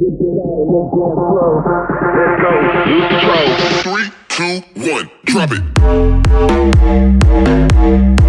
Let's go. Lose control. 3, 2, 1, drop it.